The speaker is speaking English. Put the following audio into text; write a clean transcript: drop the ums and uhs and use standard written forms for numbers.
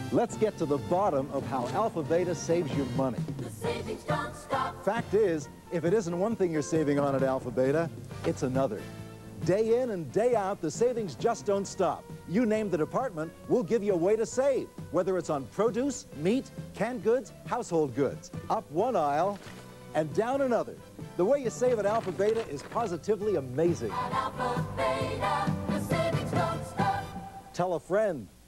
Let's get to the bottom of how Alpha Beta saves you money. The savings don't stop. Fact is, if it isn't one thing you're saving on at Alpha Beta, it's another. Day in and day out, the savings just don't stop. You name the department, we'll give you a way to save, whether it's on produce, meat, canned goods, household goods. Up one aisle and down another. The way you save at Alpha Beta is positively amazing. At Alpha Beta, the savings don't stop. Tell a friend.